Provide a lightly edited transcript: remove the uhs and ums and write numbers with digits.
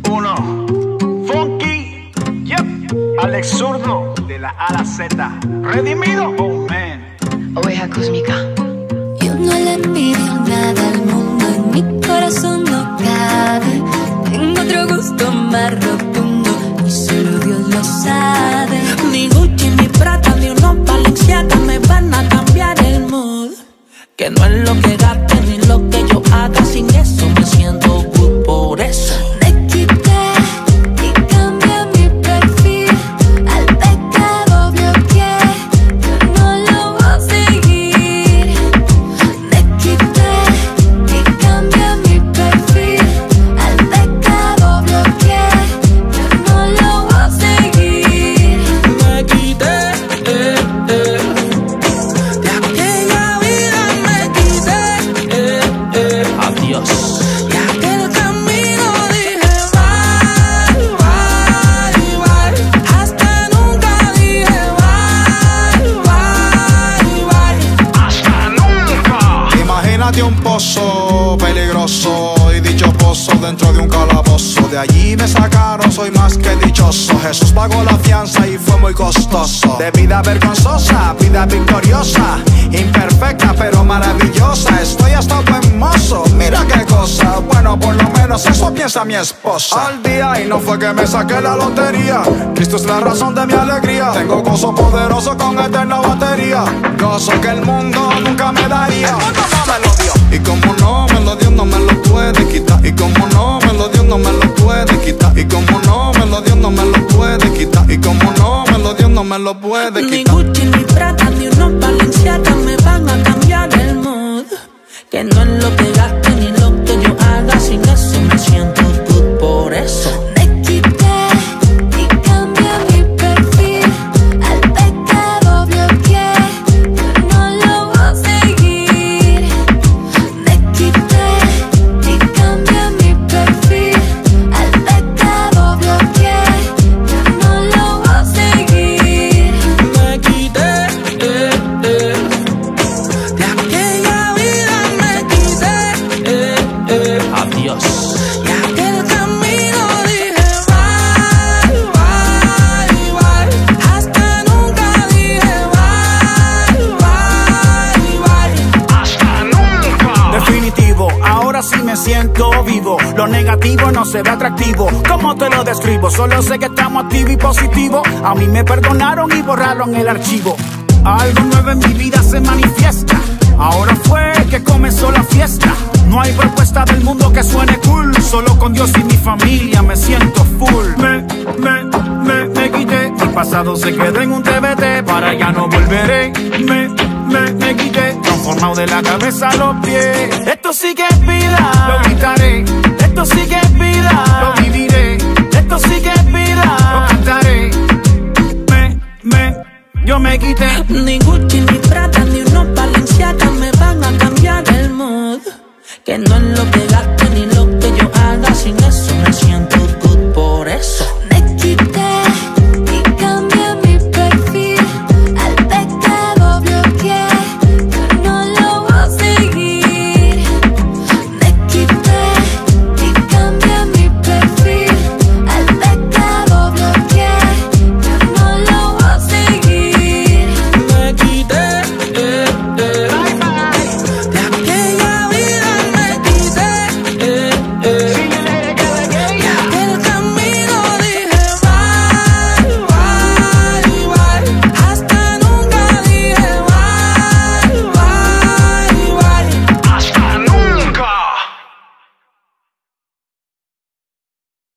uno. Funky, yep. Alex Zurdo, de la A a la Z. Redimido, oh man. Oveja cósmica. Yo no le pido nada al mundo, en mi corazón no cabe. Tengo otro gusto más rotundo y solo Dios lo sabe. Ni Gucci, ni Prada, ni unos Balenciaga me van a cambiar el mood. Que no es lo que gaste ni lo que yo haga, sin eso me siento good por eso. Me quité y cambié mi perfil, al pecado bloqueé, yo no lo voy a seguir. Me quité y cambié mi perfil, al pecado bloqueé, yo no lo voy a seguir. Me quité, de aquella vida me quité, adiós. Y aquel camino dije bye, bye, bye. Hasta nunca dije bye, bye, bye. Hasta nunca. Imagínate un pozo peligroso y dicho pozo dentro de un calabozo. De allí me sacaron, soy más que dichoso. Jesús pagó la fianza y fue muy costoso. De vida vergonzosa, vida victoriosa, imperfecta pero maravillosa. Estoy hasta buen mozo, mira qué cosa. Bueno, por lo menos eso piensa mi esposa. Al día y no fue que me saqué la lotería. Cristo es la razón de mi alegría. Tengo gozo poderoso con eterna batería. Gozo que el mundo nunca me daría. El mundo no me lo dio. Y como no me lo dio, no me lo puede quitar. Y como no me lo dio, no me lo puede quitar. Y como no me lo dio, no me lo puede quitar. Y como no me lo dio, no me lo puede Ni quitar. Gucci, ni Prada, ni unos Balenciaga me van a cambiar el mood. Que no es lo que gaste ni lo que yo haga, sin eso me siento good por eso. Me quité y cambié mi perfil, al pecado bloqueé, yo no lo voy a seguir. Me quité y cambié mi perfil, al pecado bloqueé, yo no lo voy a seguir. Me quité, de aquella vida me quité, adiós. Y aquel camino dije bye, bye, bye. Hasta nunca dije bye, bye, bye. Hasta nunca. Definitivo, ahora sí me siento vivo. Lo negativo no se ve atractivo. ¿Cómo te lo describo? Solo sé que estamos activos y positivos. A mí me perdonaron y borraron el archivo. Algo nuevo en mi vida se manifiesta. Ahora fue que comenzó la fiesta. No hay propuesta del mundo que suene cool. Solo con Dios y mi familia me siento full. Me quité. Mi pasado se quedó en un TBT. Para allá no volveré. Me quité. Transformado de la cabeza a los pies. Esto sí que es vida. Lo gritaré.